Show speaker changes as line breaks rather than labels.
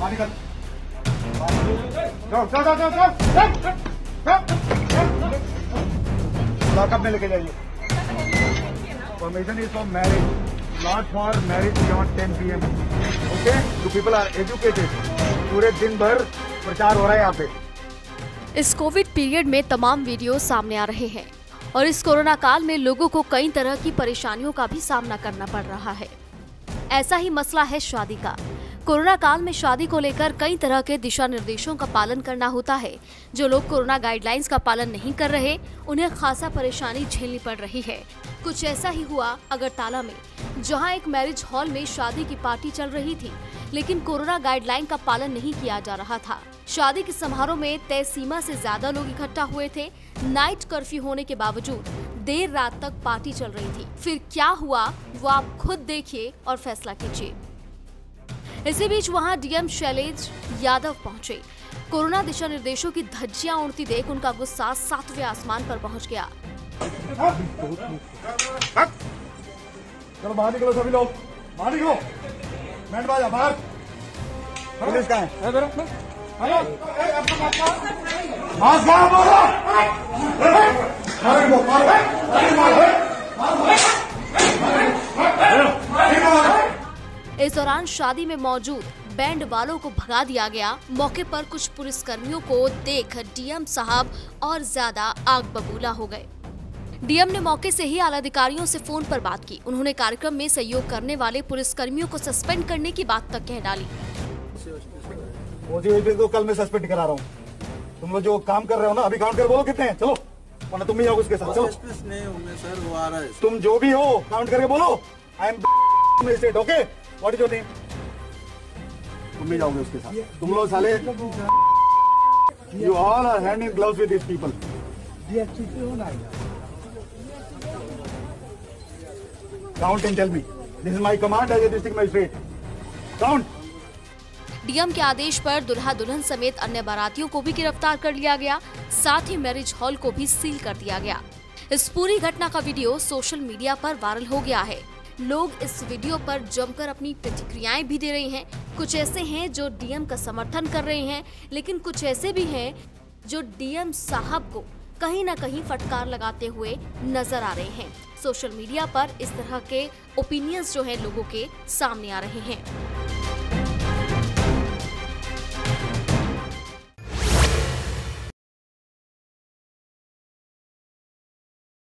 निकल। चल। लॉकअप में लेके जाइए। Permission is for marriage, not for marriage beyond 10 PM। Okay, you people are educated. पूरे दिन भर प्रचार हो रहा है यहाँ पे।
इस कोविड पीरियड में तमाम वीडियो सामने आ रहे हैं और इस कोरोना काल में लोगों को कई तरह की परेशानियों का भी सामना करना पड़ रहा है। ऐसा ही मसला है शादी का। कोरोना काल में शादी को लेकर कई तरह के दिशा निर्देशों का पालन करना होता है। जो लोग कोरोना गाइडलाइंस का पालन नहीं कर रहे, उन्हें खासा परेशानी झेलनी पड़ रही है। कुछ ऐसा ही हुआ अगरतला में, जहां एक मैरिज हॉल में शादी की पार्टी चल रही थी, लेकिन कोरोना गाइडलाइन का पालन नहीं किया जा रहा था। शादी के समारोह में तय सीमा से ज्यादा लोग इकट्ठा हुए थे। नाइट कर्फ्यू होने के बावजूद देर रात तक पार्टी चल रही थी। फिर क्या हुआ वो आप खुद देखिए और फैसला कीजिए। इसी बीच वहां डीएम शैलेश यादव पहुंचे। कोरोना दिशा निर्देशों की धज्जियां उड़ती देख उनका गुस्सा 7वें आसमान पर पहुंच गया।
चलो बाहर निकलो सभी लोग, बाहर निकलो। बैंड बाजा बाहर। पुलिस कहाँ है? मास्क कहाँ बोलो?
इस दौरान शादी में मौजूद बैंड वालों को भगा दिया गया। मौके पर कुछ पुलिसकर्मियों को देख डीएम साहब और ज्यादा आग बबूला हो गए। डीएम ने मौके से ही आला अधिकारियों से फोन पर बात की। उन्होंने कार्यक्रम में सहयोग करने वाले पुलिसकर्मियों को सस्पेंड करने की बात तक कह डाली।
तो कल मैं सस्पेंड करा रहा हूँ। तुम लोग जो काम कर रहे हो ना, अभी काउंट कर बोलो कितने हैं। चलो, वरना तुम भी जाओगे उसके साथ। चलो
नहीं होंगे सर, वो आ रहा है।
तुम जो भी हो काउंट करके बोलो। I am state. Okay, what is your name? तुम भी जाओगे उसके साथ। तुम लोग साले, you all are hand in gloves with this people. Count and tell me. This is my command as a district magistrate. Count.
DM के आदेश पर दुल्हा दुल्हन समेत अन्य बारातियों को भी गिरफ्तार कर लिया गया। साथ ही मैरिज हॉल को भी सील कर दिया गया। इस पूरी घटना का वीडियो सोशल मीडिया पर वायरल हो गया है। लोग इस वीडियो पर जमकर अपनी प्रतिक्रियाएं भी दे रहे हैं। कुछ ऐसे हैं जो डीएम का समर्थन कर रहे हैं, लेकिन कुछ ऐसे भी हैं जो डीएम साहब को कहीं न कहीं फटकार लगाते हुए नजर आ रहे हैं। सोशल मीडिया पर इस तरह के ओपिनियंस जो हैं लोगों के सामने आ रहे हैं।